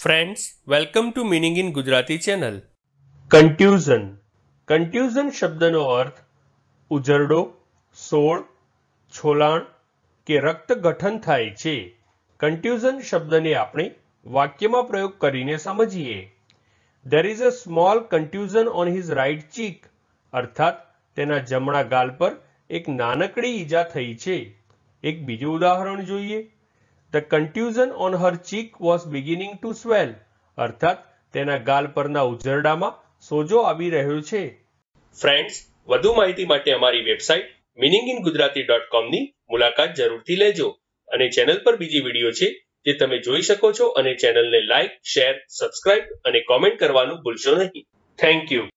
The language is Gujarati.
Friends, welcome to meaning in Gujarati channel. Contusion. Contusion શબ્દનો અર્થ ઉજરડો, સોળ, છોલાણ કે રક્ત ગઠન થાય છે. કન્ટ્યુઝન શબ્દને આપણે વાક્યમાં પ્રયોગ કરીને સમજીએ. There is a small contusion on his right cheek. અર્થાત તેના જમણા ગાલ પર એક નાનકડી ઈજા થઈ છે. એક બીજું ઉદાહરણ જોઈએ. The contusion on her cheek was beginning to swell. અર્થાત તેના ગાલ પરના ઉજરડામાં સોજો આવી રહ્યો છે. ફ્રેન્ડ્સ, વધુ માહિતી માટે અમારી વેબસાઇટ meaningingujarati.com ની મુલાકાત જરૂરથી લેજો અને ચેનલ પર બીજી વિડીયો છે જે તમે જોઈ શકો છો અને ચેનલને લાઈક, શેર, સબસ્ક્રાઇબ અને કોમેન્ટ કરવાનું ભૂલશો નહીં. Thank you.